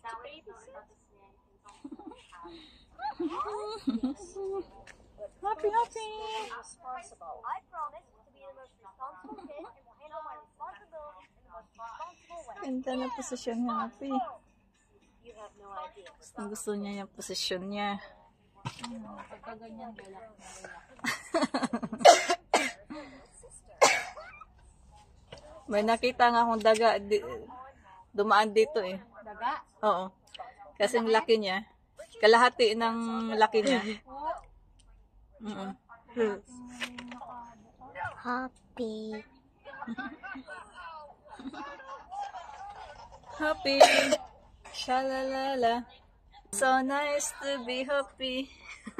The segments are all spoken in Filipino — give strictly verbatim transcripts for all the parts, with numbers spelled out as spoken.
Hoppy, Hoppy. I promise to be the most responsible kid and will handle my responsibilities in the most responsible way. Ganda na posisyon niya, Hoppy. You have no idea. Gusto, gusto niya yung posisyon niya. Pagka ganyan, relax na relax. May nakita nga akong daga di, dumaan dito eh. Daga? Oo. Kasi ang laki niya. Kalahati ng laki niya. Mm -mm. Hoppy. Hoppy. Shalalala. So nice to be Hoppy.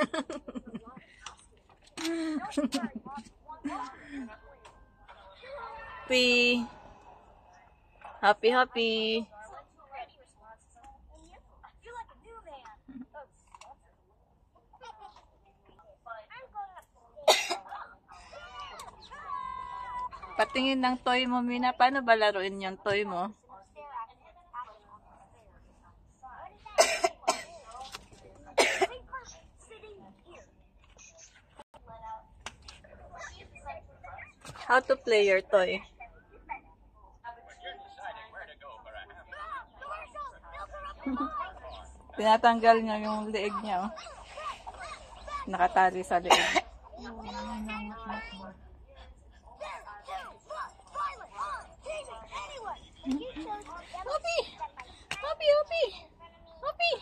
Hoppy. Hoppy, Hoppy. Patingin ng toy mo, Mina. Paano ba laruin yung toy mo? How to play your toy? Tinatanggal niya yung leeg niya. Oh. Nakatali sa leeg. Hoppy! Hoppy, Hoppy! Hoppy!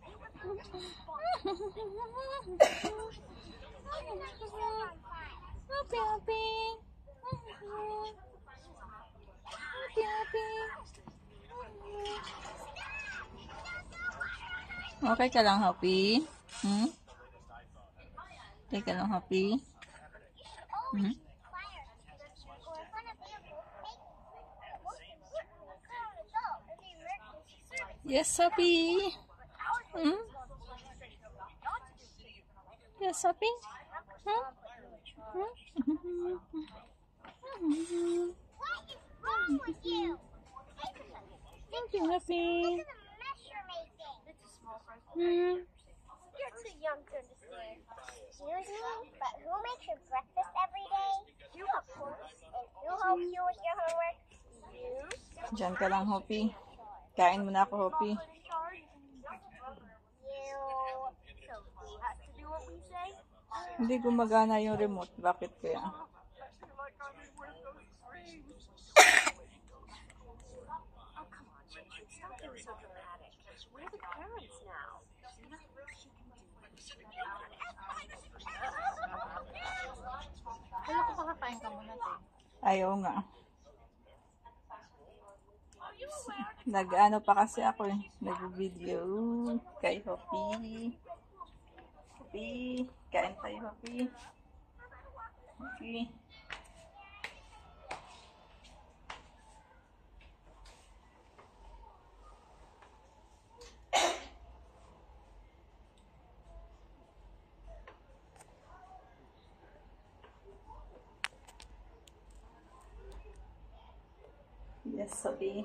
Hoppy, Hoppy! Hoppy, Hoppy! Okay ka lang, Hoppy? Hmm? Okay ka lang, Hoppy? Hmm? Yes, Hoppy. Hmm? Yes, Hoppy. Hmm? Hmm? What is wrong with you? Hoppy, Hoppy. Look at the mess you're making. It's a small price. Hmm? You're too young to understand. Excuse me, but who makes your breakfast every day? You, of course. And who helps you with your homework? You. Diyan ka lang, Hoppy. Kain mo na ako, Hoppy. You. So we have to do what we say? Hindi gumagana yung remote. Bakit kaya? We're the parents now. Wala ko pakakain ka muna, te. Ayaw nga. Nag-ano pa kasi ako eh. Nag-video kay Hoppy. Hoppy. Kain tayo, Hoppy. Hoppy. Yes, Hoppy.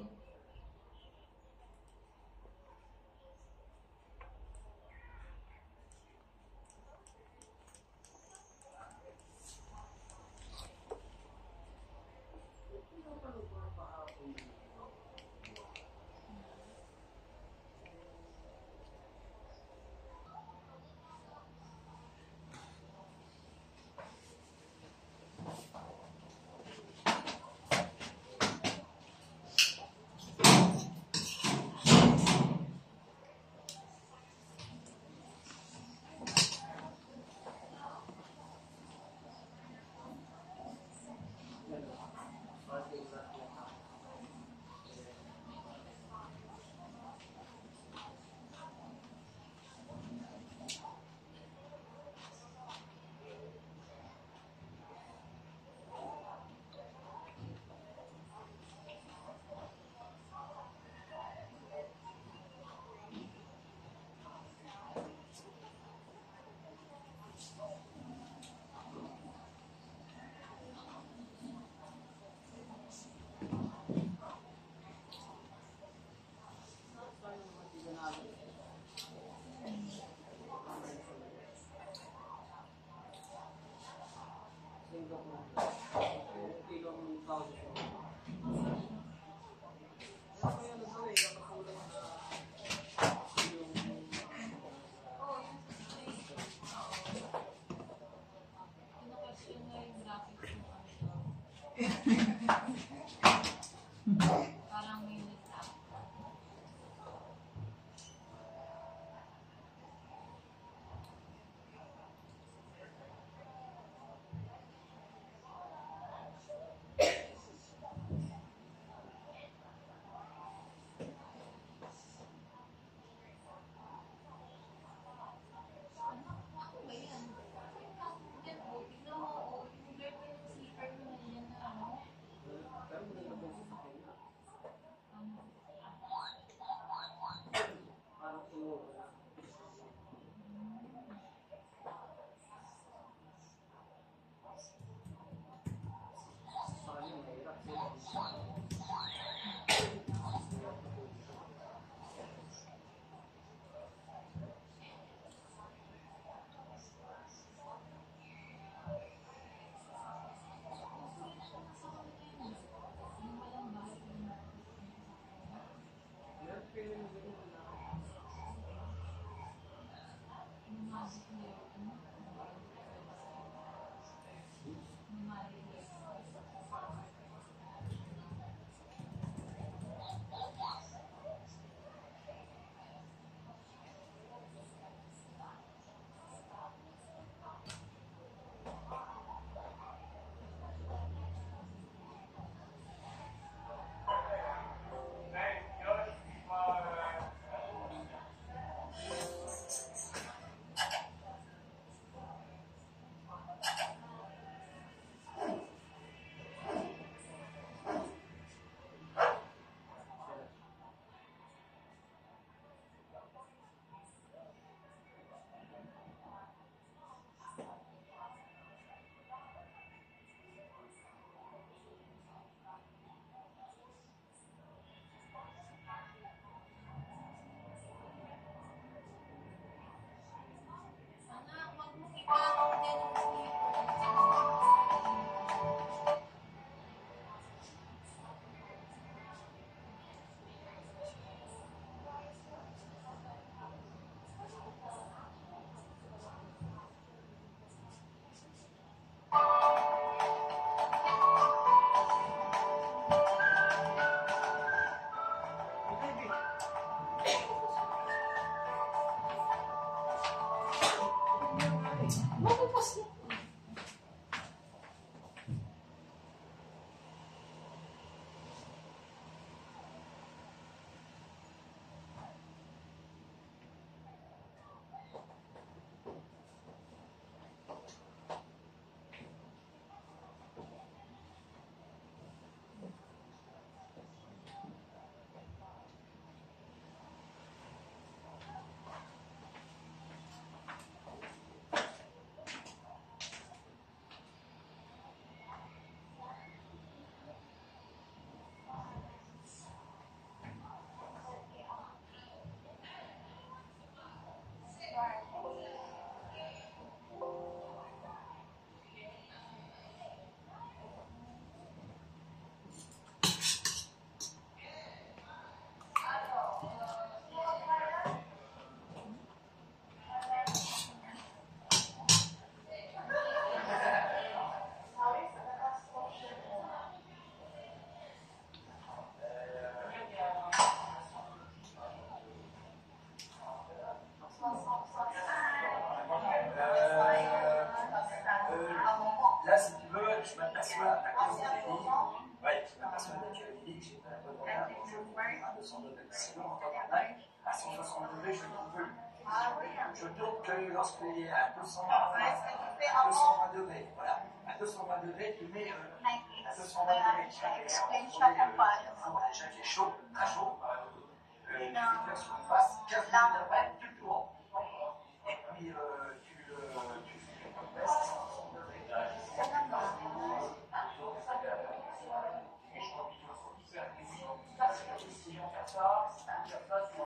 Là, si tu veux, je m'aperçois à cause de Lily, ouais, je m'aperçois avec Lily que j'ai pas un bon regard, donc je tourne à deux cents degrés. Sinon, en temps normal, à cent soixante degrés, je ne tourne plus. Je tourne que lorsqu'il est à deux cents, à deux cent vingt degrés. Voilà. À deux cent vingt degrés, tu mets euh, à deux cent vingt degrés. Déjà qui est chaud, très chaud. Euh, tu fais sur une face quinze minutes après.